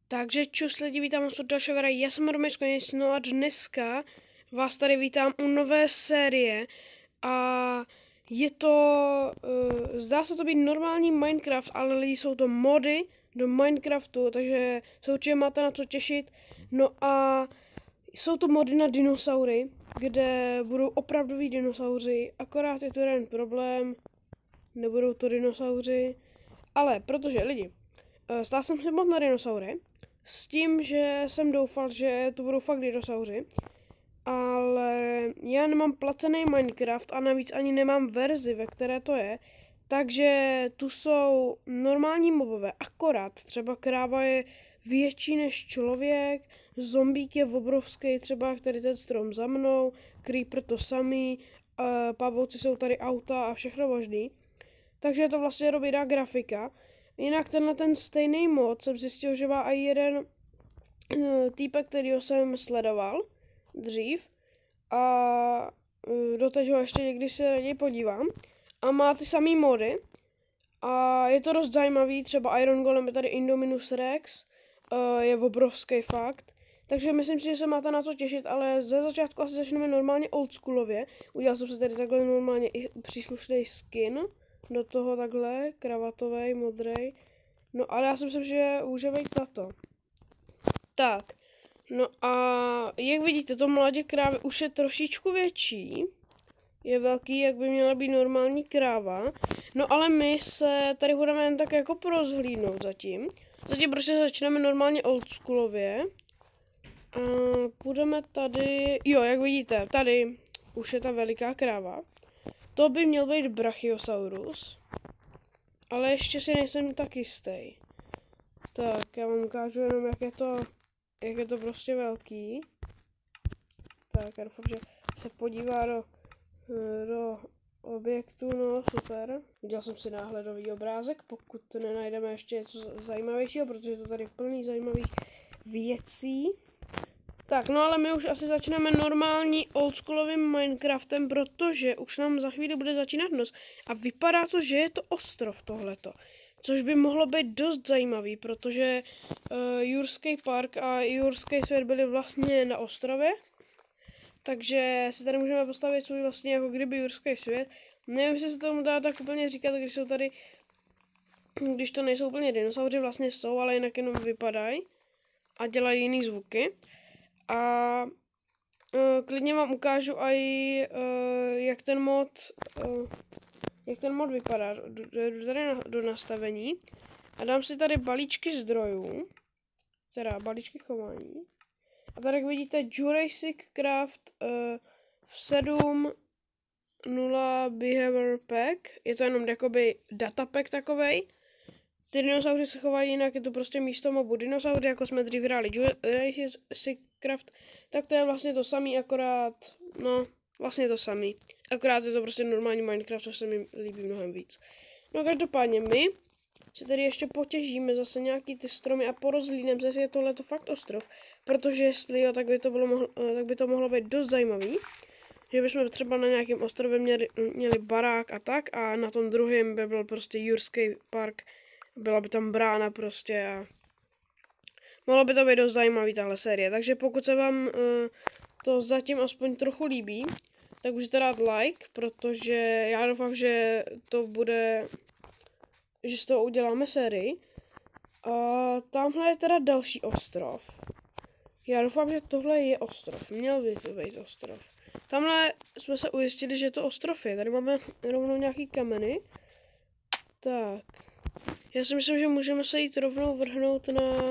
Takže čus lidi, vítám vás od dalšího videa, já jsem Romeš Konec, no a dneska vás tady vítám u nové série a je to, zdá se to být normální Minecraft, ale lidi jsou to mody do Minecraftu, takže se určitě máte na co těšit. No a jsou to mody na dinosaury, kde budou opravdoví dinosauři, akorát je to jeden problém, nebudou to dinosauři, ale protože lidi, stál jsem si mod na dinosaury, s tím, že jsem doufal, že to budou fakt dinosauři, ale já nemám placený Minecraft a navíc ani nemám verzi, ve které to je, takže tu jsou normální mobové, akorát třeba kráva je větší než člověk, zombík je obrovský, třeba který ten strom za mnou, creeper to samý, pavouci jsou tady auta a všechno možný, takže je to vlastně dobrá grafika. Jinak ten stejný mod jsem zjistil, že má i jeden týpek, kterýho jsem sledoval dřív a doteď ho ještě někdy se raději podívám a má ty samý mody a je to dost zajímavý, třeba Iron Golem je tady Indominus Rex, je obrovský fakt, takže myslím si, že se máte na co těšit, ale ze začátku asi začneme normálně oldschoolově. Udělal jsem se tady takhle normálně i příslušný skin do toho takhle, kravatovej, modrej. No ale já si myslím, že může být tato. Tak, no a jak vidíte, to mladě krávy už je trošičku větší. Je velký, jak by měla být normální kráva. No ale my se tady budeme jen tak jako porozhlídnout zatím. Zatím prostě začneme normálně oldschoolově. A půjdeme tady, jo, jak vidíte, tady už je ta veliká kráva. To by měl být Brachiosaurus. Ale ještě si nejsem tak jistý. Tak, já vám ukážu jenom, jak je to prostě velký. Tak, já doufám, že se podívá do objektu, no super. Udělal jsem si náhledový obrázek, pokud nenajdeme ještě něco zajímavějšího, protože je to tady plný zajímavých věcí. Tak, no ale my už asi začneme normální oldschoolovým Minecraftem, protože už nám za chvíli bude začínat noc. A vypadá to, že je to ostrov tohleto. Což by mohlo být dost zajímavý, protože Jurský park a Jurský svět byly vlastně na ostrově. Takže si tady můžeme postavit svůj vlastně jako kdyby Jurský svět. Nevím, jestli se tomu dá tak úplně říkat, když jsou tady, když to nejsou úplně dinosauři, vlastně jsou, ale jinak jenom vypadají a dělají jiný zvuky. A klidně vám ukážu i jak ten mod vypadá. Jdu tady do nastavení a dám si tady balíčky zdrojů, teda balíčky chování. A tady jak vidíte Jurassic Craft 7.0 Behavior Pack, je to jenom jakoby datapack takovej. Ty dinosauři se chovají jinak, je to prostě místo mobu dinosauři, jako jsme dřív hráli Jurassic Craft, tak to je vlastně to samý, akorát, no, vlastně to samý. Akorát je to prostě normální Minecraft, což se mi líbí mnohem víc. No každopádně my si tady ještě potěžíme zase nějaký ty stromy a porozhlídneme, jestli je tohleto fakt ostrov, protože jestli jo, tak by to mohlo být dost zajímavý. Že bychom třeba na nějakém ostrově měli barák a tak a na tom druhém by byl prostě Jurský park. Byla by tam brána prostě a mohlo by to být dost zajímavý tahle série. Takže pokud se vám to zatím aspoň trochu líbí, tak můžete dát like, protože já doufám, že to bude, že z toho uděláme sérii. A tamhle je teda další ostrov. Já doufám, že tohle je ostrov. Měl by to být ostrov. Tamhle jsme se ujistili, že to ostrov je. Tady máme rovnou nějaký kameny. Tak. Já si myslím, že můžeme se jít rovnou vrhnout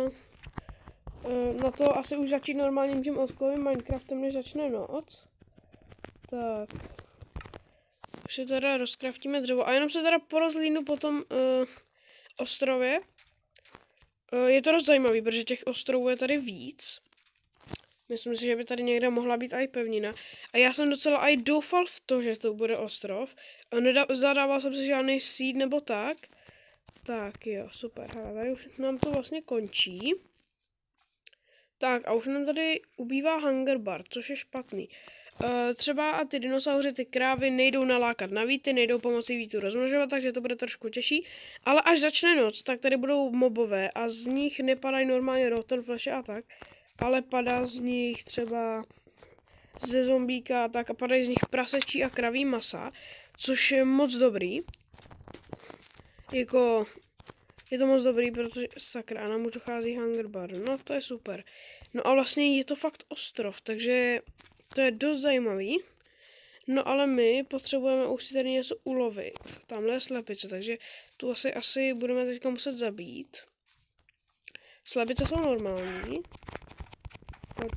na to asi už začít normálním tím oldschoolovým Minecraftem, než začne noc. Tak. Už si teda rozkraftíme dřevo. A jenom se teda porozlínu po tom ostrově. Je to dost zajímavý, protože těch ostrovů je tady víc. Myslím si, že by tady někde mohla být i pevnina. A já jsem docela i doufal v to, že to bude ostrov. A zadával jsem si žádný seed nebo tak. Tak jo, super. Hele, tady už nám to vlastně končí. Tak a už nám tady ubývá hunger bar, což je špatný. třeba ty dinosauři, ty krávy nejdou nalákat na víty, nejdou pomocí vítu rozmnožovat, takže to bude trošku těžší. Ale až začne noc, tak tady budou mobové a z nich nepadají normálně rotten fleše a tak, ale padá z nich třeba ze zombíka a tak a padají z nich prasečí a kraví masa, což je moc dobrý. Jako, je to moc dobrý, protože sakra, nám už dochází hunger bar, no to je super. No a vlastně je to fakt ostrov, takže to je dost zajímavý. No ale my potřebujeme už si tady něco ulovit. Tamhle je slepice, takže tu asi budeme teďka muset zabít. Slepice jsou normální. Pojď.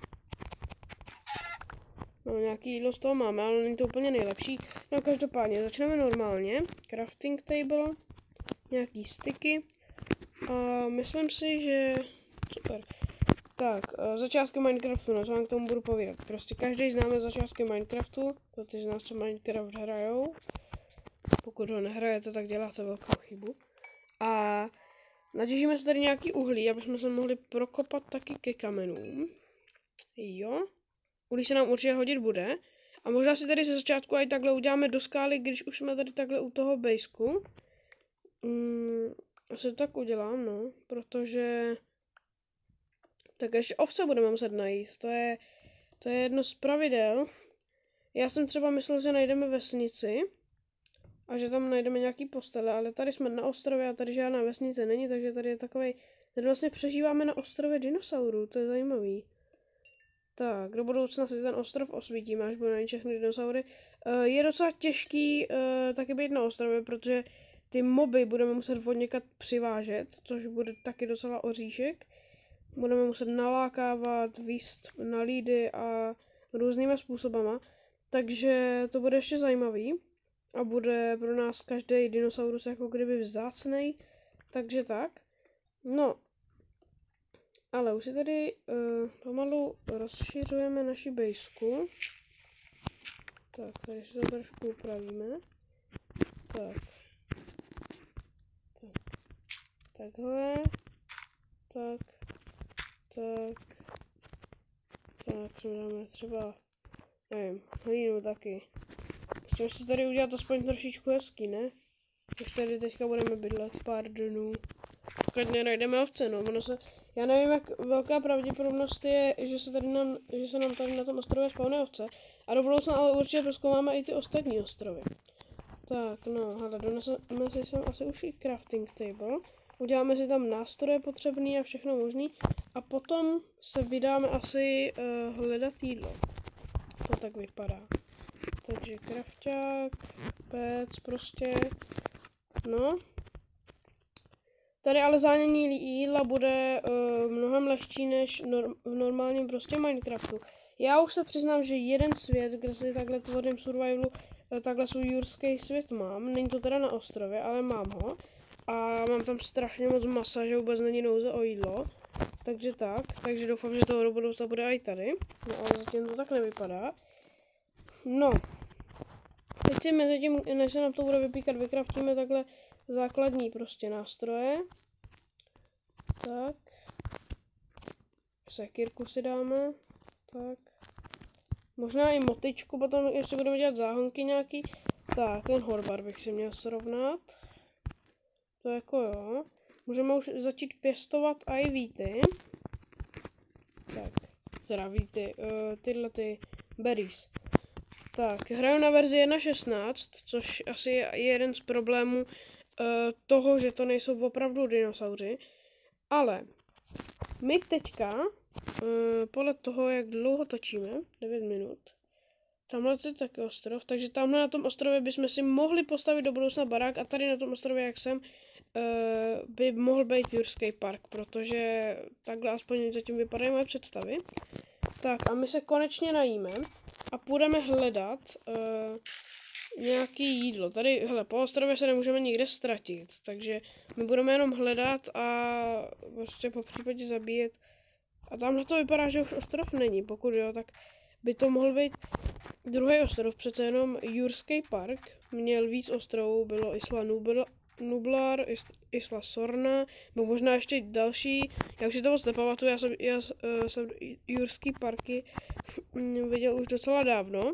No nějaký jídlo z toho máme, ale není to úplně nejlepší. No každopádně začneme normálně. Crafting table. Nějaký sticky. A myslím si, že... Super. Tak, začátky Minecraftu, no co vám k tomu budu povídat. Prostě každý známe začátky Minecraftu, protože z nás, co Minecraft hrajou. Pokud ho nehrajete, tak děláte velkou chybu. A natěžíme se tady nějaký uhlí, aby jsme se mohli prokopat taky ke kamenům. Jo. Uhlí se nám určitě hodit bude. A možná si tady ze začátku i takhle uděláme do skály, když už jsme tady takhle u toho bejsku. Asi to tak udělám, no, protože... Tak ještě ovce budeme muset najít, to je jedno z pravidel. Já jsem třeba myslel, že najdeme vesnici a že tam najdeme nějaký postele, ale tady jsme na ostrově a tady žádná vesnice není, takže tady je takovej, tady vlastně přežíváme na ostrově dinosaurů, to je zajímavý. Tak, do budoucna si ten ostrov osvítíme, až budeme najít všechny dinosaury. Je docela těžký taky být na ostrově, protože ty moby budeme muset od někud přivážet, což bude taky docela oříšek. Budeme muset nalákávat, víst na lídy a různýma způsobama. Takže to bude ještě zajímavý. A bude pro nás každý dinosaurus jako kdyby vzácnej. Takže tak. No. Ale už si tady pomalu rozšiřujeme naši bejsku. Tak, tady si to trošku upravíme. Tak. Takhle. Tak. Tak, co dáme třeba, nevím, hlínu taky. Musíme si tady udělat aspoň trošičku hezký, ne? Když tady teďka budeme bydlet pár dnů. Pokud nenajdeme ovce, no, já nevím, jak velká pravděpodobnost je, že se nám tady na tom ostrově spawne ovce. A do budoucna ale určitě prozkoumáme i ty ostatní ostrovy. Tak, no, hele, doneseme si sem asi už i crafting table. Uděláme si tam nástroje potřebný a všechno možný. A potom se vydáme asi hledat jídlo. To tak vypadá. Takže krafťák, pec prostě. No. Tady ale zánění jídla bude mnohem lehčí než v normálním prostě Minecraftu. Já už se přiznám, že jeden svět, kde si takhle tvořím survivalu, takhle svůj jurský svět mám. Není to teda na ostrově, ale mám ho. A mám tam strašně moc masa, že vůbec není nouze o jídlo. Takže doufám, že toho do budoucna bude i tady. No ale zatím to tak nevypadá. No. Teď si mezi tím, než se nám to bude vypíkat, vykraftíme takhle základní prostě nástroje. Tak. Sekírku si dáme. Tak. Možná i motičku, potom ještě budeme dělat záhonky nějaký. Tak, ten horbar bych si měl srovnat. To jako jo. Můžeme už začít pěstovat i víty. Tak, teda víty, tyhle ty berries. Tak, hraju na verzi 1.16, což asi je jeden z problémů toho, že to nejsou opravdu dinosauři. Ale my teďka, podle toho, jak dlouho točíme, 9 minut, tamhle to je taky ostrov, takže tamhle na tom ostrově bychom si mohli postavit do budoucna barák a tady na tom ostrově, jak jsem, by mohl být jurský park, protože takhle aspoň zatím vypadají moje představy. Tak a my se konečně najíme a půjdeme hledat nějaký jídlo. Tady, hele, po ostrově se nemůžeme nikde ztratit, takže my budeme jenom hledat a prostě po případě zabíjet. A tamhle to vypadá, že už ostrov není, pokud jo, tak by to mohl být druhý ostrov, přece jenom jurský park. Měl víc ostrovů, bylo Islanů, bylo Nublar, Isla Sorna, nebo možná ještě další. Já už si to moc nepamatuju, já jsem Jurský parky viděl už docela dávno.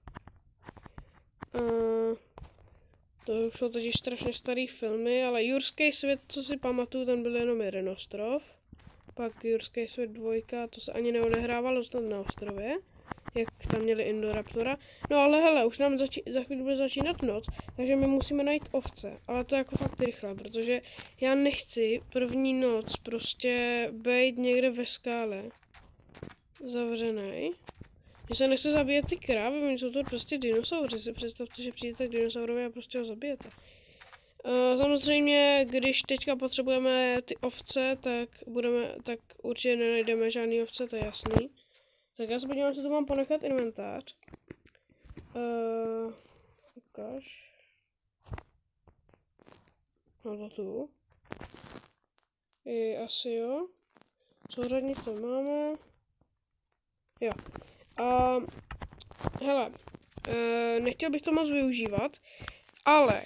To už jsou totiž strašně starý filmy, ale Jurský svět, co si pamatuju, tam byl jenom jeden ostrov. Pak Jurský svět 2, to se ani neodehrávalo snad na ostrově, jak tam měli Indoraptora. No ale hele, už nám za chvíli bude začínat noc, takže my musíme najít ovce. Ale to jako fakt rychle, protože já nechci první noc prostě být někde ve skále zavřenej. Mně se nechce zabíjet ty krávy, oni jsou to prostě dinosauři. Si představte, že přijdete k dinosaurovi a prostě ho zabijete. Samozřejmě, když teďka potřebujeme ty ovce, tak určitě nenajdeme žádný ovce, to je jasný. Tak já se podívám, co tu mám ponechat inventář. Ukáž. No to tu. Asi jo. Souřadnice máme. Jo. Hele, nechtěl bych to moc využívat, ale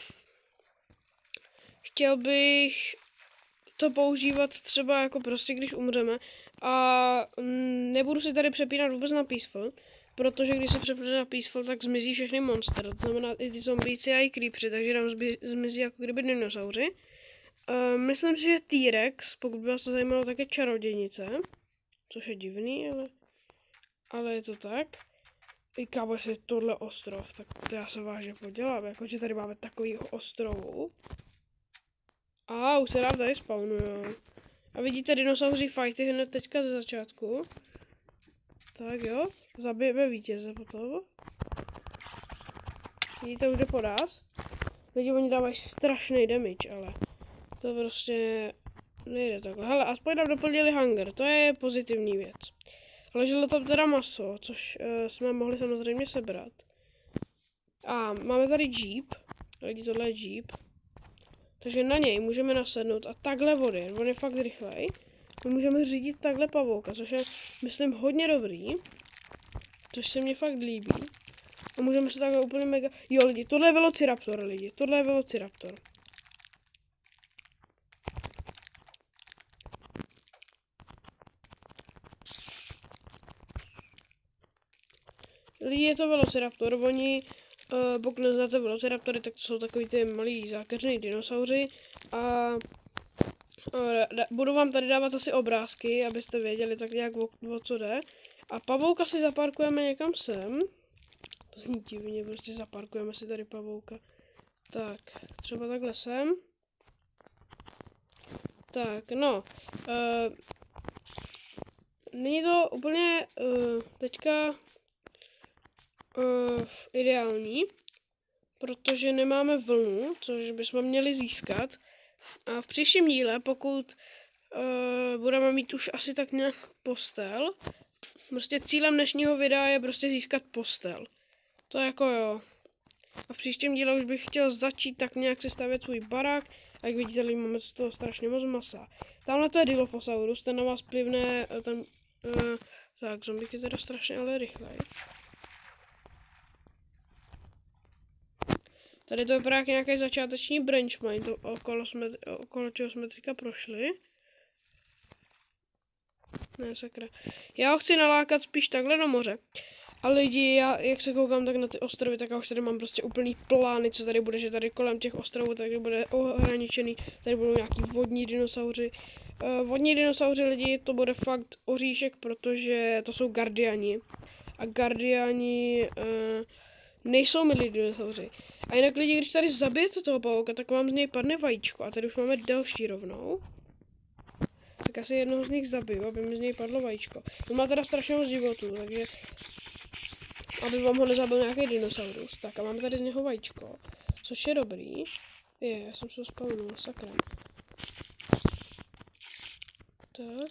chtěl bych to používat třeba jako prostě, když umřeme. A nebudu si tady přepínat vůbec na Peaceful, protože když se přepne na Peaceful, tak zmizí všechny monster. To znamená i ty zombíci a i creepeři, takže nám zmizí jako kdyby dinosauři. Myslím si, že T-Rex, pokud by vás to zajímalo, tak je čarodějnice. Což je divný, ale je to tak. I kámo, jestli je tohle ostrov, tak to já se vážně podělám, jakože tady máme takovýho ostrovu. A už se nám tady spawnujou. A vidíte dinosauří fighty hned teďka ze začátku. Tak jo, zabijeme vítěze potom. Vidíte, už jde po nás. Lidi, oni dávají strašný damage, ale to prostě nejde takhle. Hele, aspoň nám doplnili hunger, to je pozitivní věc. Leželo tam teda maso, což jsme mohli samozřejmě sebrat. A máme tady jeep. Lidi, tohle je jeep. Takže na něj můžeme nasednout a takhle vody, on je fakt rychlej. My můžeme řídit takhle pavouka, což je, myslím, hodně dobrý. Což se mně fakt líbí. A můžeme se takhle úplně mega... Jo lidi, tohle je Velociraptor, lidi, tohle je Velociraptor. Lidi, je to Velociraptor, oni... pokud neznáte Velociraptory, tak to jsou takový ty malí zákeřní dinosauři a budu vám tady dávat asi obrázky, abyste věděli tak nějak o co jde. A pavouka si zaparkujeme někam sem. To zní divně, prostě zaparkujeme si tady pavouka. Tak, třeba takhle sem. Tak, no. Není to úplně teďka ideální, protože nemáme vlnu, což bychom měli získat. A v příštím díle, pokud budeme mít už asi tak nějak postel, prostě cílem dnešního videa je prostě získat postel. To jako jo. A v příštím díle už bych chtěl začít tak nějak si stavět svůj barák. A jak vidíte, máme z toho strašně moc masa. Tamhle to je Dilophosaurus, ten na vás plivne, tak, zombík je teda strašně ale rychlej. Tady to vypadá jak nějaký začáteční branch mine, to okolo čeho jsme teďka prošli. Ne, sakra. Já ho chci nalákat spíš takhle do moře. A lidi, já jak se koukám tak na ty ostrovy, tak já už tady mám prostě úplný plány, co tady bude, že tady kolem těch ostrovů tady bude ohraničený, tady budou nějaký vodní dinosauři. Vodní dinosauři, lidi, to bude fakt oříšek, protože to jsou guardiani. A guardiani nejsou milí dinosauři. A jinak lidi, když tady zabijete toho pavouka, tak vám z něj padne vajíčko. A tady už máme další rovnou. Tak asi jednoho z nich zabiju, aby mi z něj padlo vajíčko. On má teda strašně moc životů, takže... aby vám ho nezabil nějaký dinosaurus. Tak a máme tady z něho vajíčko. Což je dobrý. Já jsem se spavnul, sakra. Tak.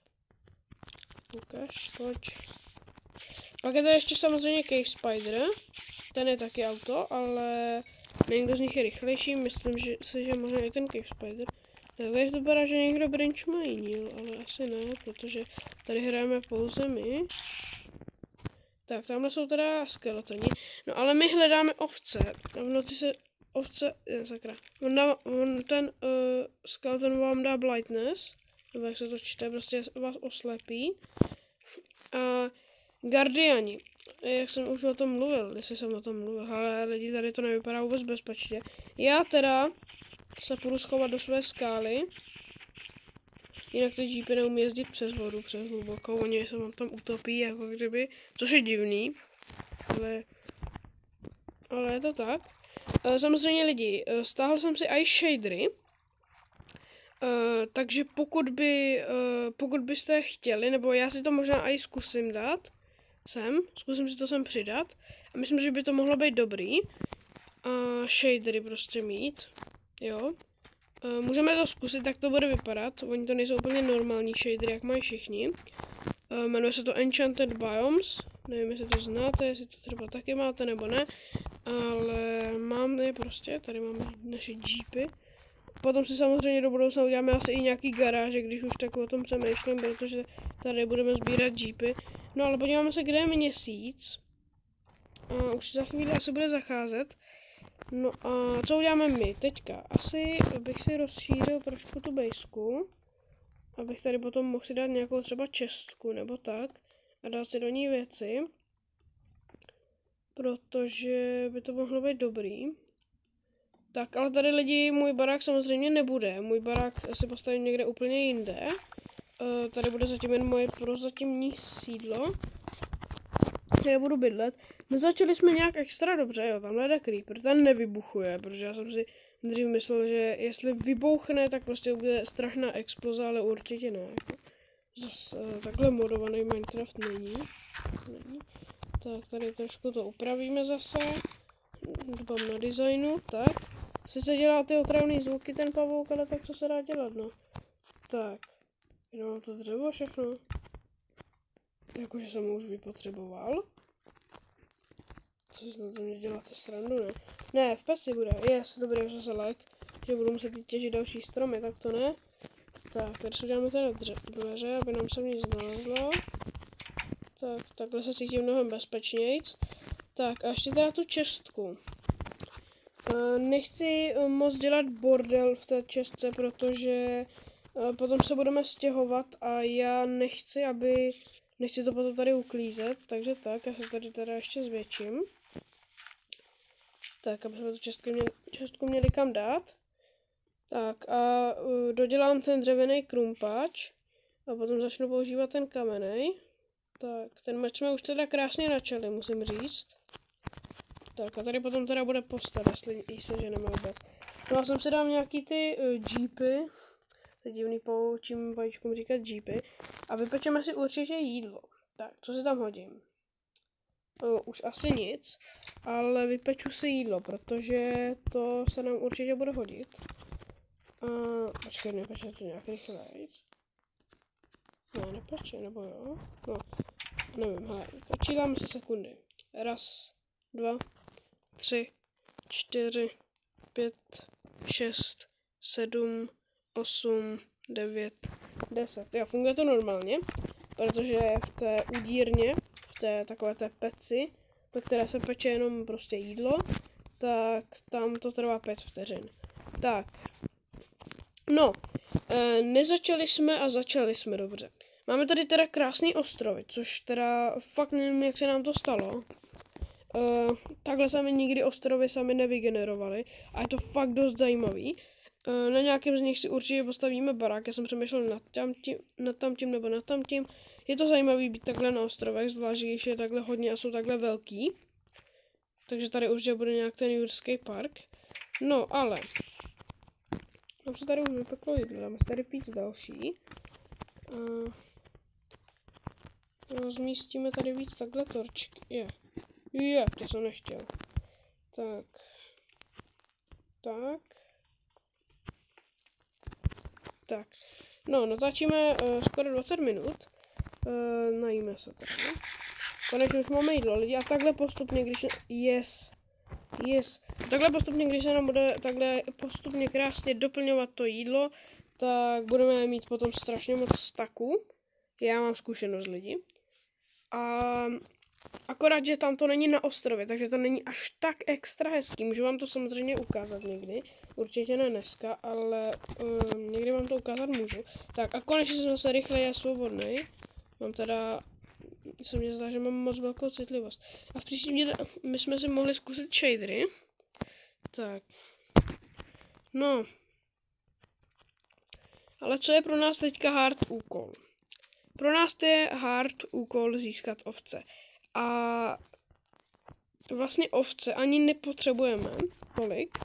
Ukaž, pojď. Pak je to ještě samozřejmě Cave Spider. Ten je taky auto, ale někdo z nich je rychlejší. Myslím, že možná i ten Cave Spider. Tady to vypadá, že někdo branch minil, ale asi ne, protože tady hrajeme pouze my. Tak, tamhle jsou teda skeletoni. No ale my hledáme ovce. A v noci se ovce, sakra, ten skeleton vám dá blindness, nebo jak se to čte, prostě vás oslepí. A guardiani, jak jsem už o tom mluvil, jestli jsem o tom mluvil, ale lidi, tady to nevypadá vůbec bezpečně. Já teda se půjdu schovat do své skály, jinak ty jeepy neumí jezdit přes vodu, přes hlubokou, oni se vám tam utopí, jako kdyby, což je divný, ale je to tak. Samozřejmě lidi, stáhl jsem si i shadery, takže pokud byste chtěli, nebo já si to možná i zkusím dát zkusím si to sem přidat a myslím, že by to mohlo být dobrý. Shadery prostě mít, jo. Můžeme to zkusit, jak to bude vypadat, oni to nejsou úplně normální shadery, jak mají všichni. Jmenuje se to Enchanted Biomes, nevím, jestli to znáte, jestli to třeba taky máte nebo ne, ale mám je prostě, tady máme naše jeepy. Potom si samozřejmě do budoucna uděláme asi i nějaký garáže, když už tak o tom přemýšlím, protože tady budeme sbírat jeepy. No ale podíváme se, kde je měsíc. Už za chvíli asi bude zacházet. No a co uděláme my teďka? Asi bych si rozšířil trošku tu bejsku, abych tady potom mohl si dát nějakou třeba čestku nebo tak a dát si do ní věci, protože by to mohlo být dobrý. Tak, ale tady lidi, můj barák samozřejmě nebude. Můj barák si postavím někde úplně jinde. Tady bude zatím jen moje prozatímní sídlo, kde budu bydlet. Nezačali jsme nějak extra dobře, jo, tamhle jde creeper, ten nevybuchuje, protože já jsem si dřív myslel, že jestli vybouchne, tak prostě bude strašná exploze, ale určitě ne. Jako. Zas takhle modovaný Minecraft není. Tak, tady trošku to upravíme zase. Dbám na designu, tak. Sice dělá ty otravný zvuky ten pavouk, ale tak co se dá dělat, no. Tak. Jenom to dřevo všechno. Jakože jsem ho už vypotřeboval. Co na to mě děláte srandu, ne? Ne, v peci bude. Yes, dobrý, už zase lag. Že budu muset těžit další stromy, tak to ne. Tak, tady si uděláme teda dveře, aby nám se nic nalezlo. Tak, takhle se cítím mnohem bezpečnějc. Tak a ještě teda tu čestku. Nechci moc dělat bordel v té čestce, protože potom se budeme stěhovat a já nechci to potom tady uklízet, takže tak, já se tady teda ještě zvětším. Tak, aby jsme tu čestku měli kam dát. Tak a dodělám ten dřevěný krumpáč a potom začnu používat ten kamenej. Tak, ten meč jsme už teda krásně načali, musím říct. Tak a tady potom teda bude postel, jestli se ženeme vůbec. No a jsem si dám nějaký ty jeepy, to je divný čím vajíčkům říkat jeepy, a vypečeme si určitě jídlo. Tak, co si tam hodím? Už asi nic, ale vypeču si jídlo, protože to se nám určitě bude hodit. Počkej, nepeče to nějak rychlejc. Ne, nepeče, nebo jo? No, nevím, hele, počítáme si sekundy. 1, 2, 3, 4, 5, 6, 7, 8, 9, 10. Jo, funguje to normálně, protože v té udírně, v té takové té peci, ve které se peče jenom prostě jídlo, tak tam to trvá 5 vteřin. Tak, no, nezačali jsme a začali jsme dobře. Máme tady teda krásný ostrovy, což teda fakt nevím, jak se nám to stalo. Takhle sami nikdy ostrovy sami nevygenerovali a je to fakt dost zajímavý. Na nějakém z nich si určitě postavíme barák, já jsem přemýšlel nad tamtím nebo nad tamtím. Je to zajímavý být takhle na ostrovech, zvlášť když je takhle hodně a jsou takhle velký. Takže tady určitě bude nějak ten jurský park. No ale, nám se tady už vypeklo jídlo, dáme si tady pít další. Rozmístíme tady víc takhle torčky. To jsem nechtěl. Tak. No, natáčíme skoro 20 minut. Najíme se tady. Konečně už máme jídlo lidi a takhle postupně, když... Takhle postupně, když se nám bude takhle postupně krásně doplňovat to jídlo, tak budeme mít potom strašně moc staků. Já mám zkušenost lidi. A Akorát, že tam to není na ostrově, takže to není až tak extra hezký. Můžu vám to samozřejmě ukázat někdy. Určitě ne dneska, ale někdy vám to ukázat můžu. Tak a konečně jsem se rychle a svobodný. Mám teda, se mně zdá, že mám moc velkou citlivost. A v příštím díle my jsme si mohli zkusit shadery. Tak. No. Ale co je pro nás teďka hard úkol? Pro nás je hard úkol získat ovce. A vlastně ovce ani nepotřebujeme tolik,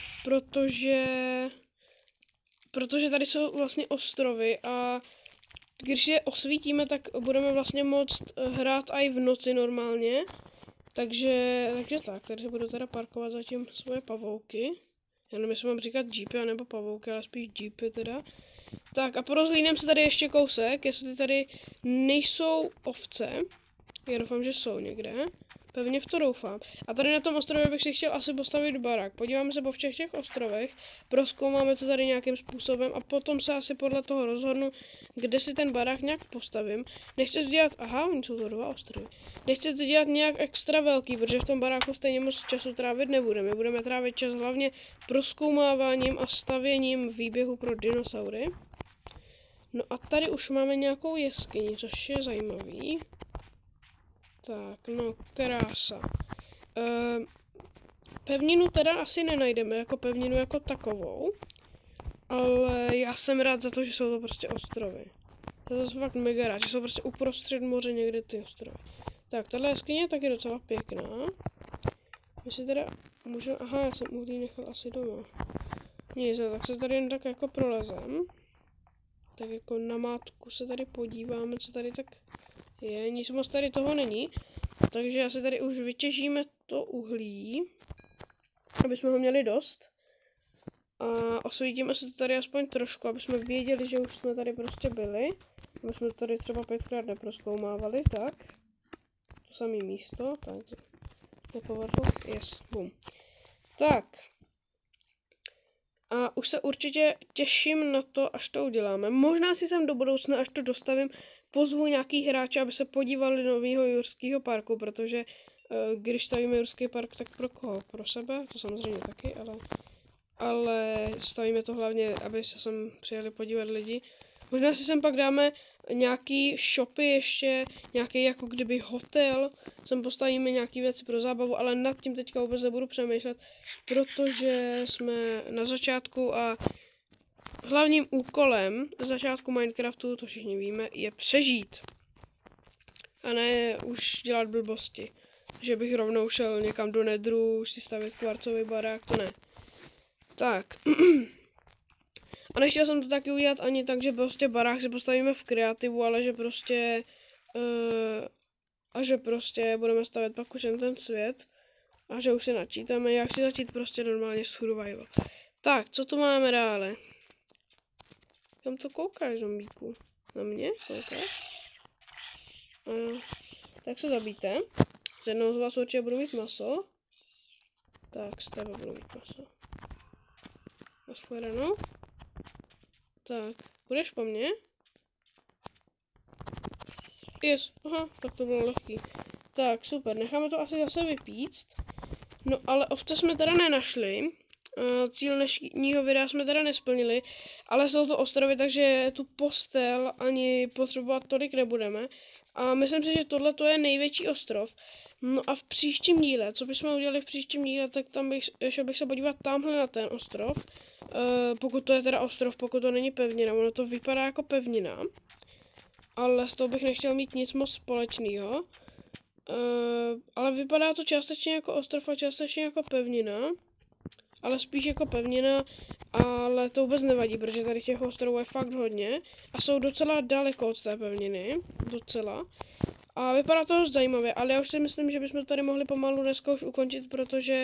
protože tady jsou vlastně ostrovy a když je osvítíme, tak budeme vlastně moct hrát i v noci normálně. Takže tak, tady budu teda parkovat zatím svoje pavouky. Já nevím, jestli mám říkat jeepy anebo pavouky, ale spíš jeepy teda. Tak a porozhlídnem se tady ještě kousek, jestli tady nejsou ovce. Já doufám, že jsou někde. Pevně v to doufám. A tady na tom ostrově bych si chtěl asi postavit barák. Podíváme se po všech těch ostrovech, prozkoumáme to tady nějakým způsobem a potom se asi podle toho rozhodnu, kde si ten barák nějak postavím. Nechci to dělat, aha, oni jsou to 2 ostrovy. Nechci to dělat nějak extra velký, protože v tom baráku stejně moc času trávit nebudeme. My budeme trávit čas hlavně prozkoumáváním a stavěním výběhu pro dinosaury. No a tady už máme nějakou jeskyni, což je zajímavý. Tak, no, krása. Pevninu teda asi nenajdeme jako pevninu jako takovou, ale já jsem rád za to, že jsou to prostě ostrovy. To jsem fakt mega rád, že jsou prostě uprostřed moře někde ty ostrovy. Tak, tahle jeskyně je taky docela pěkná. My si teda můžeme, aha, já jsem uhlí nechal asi doma. Nic, tak se tady jen tak jako prolezem. Tak jako na mátku se tady podíváme, co tady tak je, nic moc tady toho není, takže asi tady už vytěžíme to uhlí, aby jsme ho měli dost a osvítíme se to tady aspoň trošku, aby jsme věděli, že už jsme tady prostě byli, aby jsme to tady třeba 5krát neprozkoumávali, tak, to samé místo, tak, na povrchu, yes, boom. Tak, a už se určitě těším na to, až to uděláme. Možná si sem do budoucna, až to dostavím, pozvu nějaký hráče, aby se podívali do nového jurského parku, protože když stavíme jurský park, tak pro koho? Pro sebe? To samozřejmě taky, ale stavíme to hlavně, aby se sem přijeli podívat lidi. Možná si sem pak dáme nějaký shopy ještě, nějaký jako kdyby hotel, sem postavíme nějaký věci pro zábavu, ale nad tím teďka vůbec nebudu přemýšlet, protože jsme na začátku a hlavním úkolem začátku Minecraftu, to všichni víme, je přežít. A ne už dělat blbosti. Že bych rovnou šel někam do nedru, už si stavět kvarcový barák, to ne. Tak. A nechtěl jsem to taky udělat ani tak, že prostě barák si postavíme v kreativu, ale že prostě budeme stavět pak už jen ten svět a že už si načítáme, jak si začít prostě normálně survival. Tak, co tu máme dále? Tam to koukáš, zombíku. Na mě? Koukáš? Tak se zabijte. Z jednoho z vás určitě budu mít maso. Tak, z tebe budu mít maso. Nashledanou. Tak, budeš po mně? Yes, aha, tak to bylo lehký. Tak, super, necháme to asi zase vypíct. No, ale ovce jsme teda nenašli. Cíl dnešního videa jsme teda nesplnili, ale jsou to ostrovy, takže tu postel ani potřebovat tolik nebudeme. A myslím si, že tohle to je největší ostrov. No a v příštím díle, co bychom udělali v příštím díle, tak tam bych se podívat tamhle na ten ostrov. Pokud to je teda ostrov, pokud to není pevnina, ono to vypadá jako pevnina. Ale s toho bych nechtěl mít nic moc společného. Ale vypadá to částečně jako ostrov a částečně jako pevnina. Ale spíš jako pevnina, ale to vůbec nevadí, protože tady těch ostrovů je fakt hodně a jsou docela daleko od té pevniny, docela. A vypadá to dost zajímavě, ale já už si myslím, že bychom to tady mohli pomalu dneska už ukončit, protože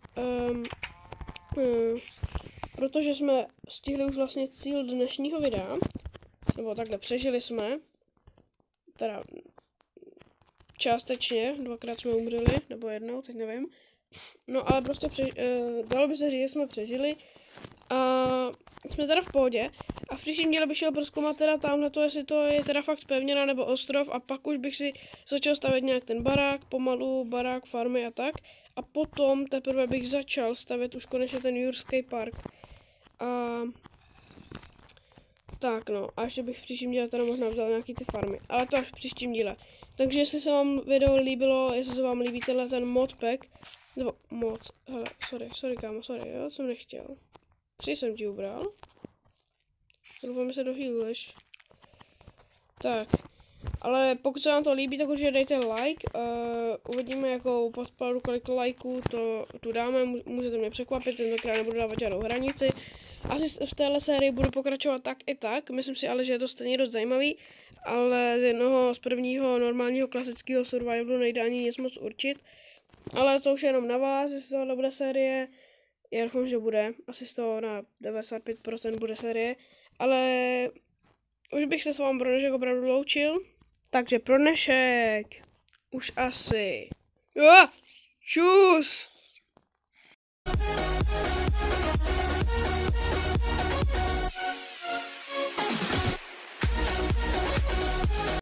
jsme stihli už vlastně cíl dnešního videa, nebo takhle přežili jsme, teda částečně, 2krát jsme umřeli, nebo jednou, teď nevím. No ale prostě dalo by se říct, že jsme přežili a jsme teda v pohodě. A v příštím díle bych šel prozkoumat teda tamhle to, jestli to je teda fakt pevnina nebo ostrov a pak už bych si začal stavět nějak ten barák, pomalu barák, farmy a tak. A potom teprve bych začal stavět už konečně ten jurský park. A tak no, a ještě bych v příštím díle teda možná vzal nějaký ty farmy, ale to až v příštím díle. Takže jestli se vám video líbilo, jestli se vám líbí ten modpack, nebo mod, hele, sorry kámo, jo, jsem nechtěl. 3 jsem ti ubral. Doufám, se dohýluješ. Tak, ale pokud se vám to líbí, tak určitě dejte like. Uvidíme, jakou podporu, kolik lajků to tu dáme, můžete mě překvapit, tentokrát nebudu dávat žádnou hranici. Asi v téhle sérii budu pokračovat tak i tak, myslím si ale, že je to stejně dost zajímavý, ale z prvního normálního klasického survivalu nejde ani nic moc určit. Ale to už je jenom na vás, jestli tohle bude série, já doufám, že bude, asi z toho na 95% bude série, ale už bych se s vámi pro dnešek opravdu loučil, takže pro dnešek už asi. Jo, čus!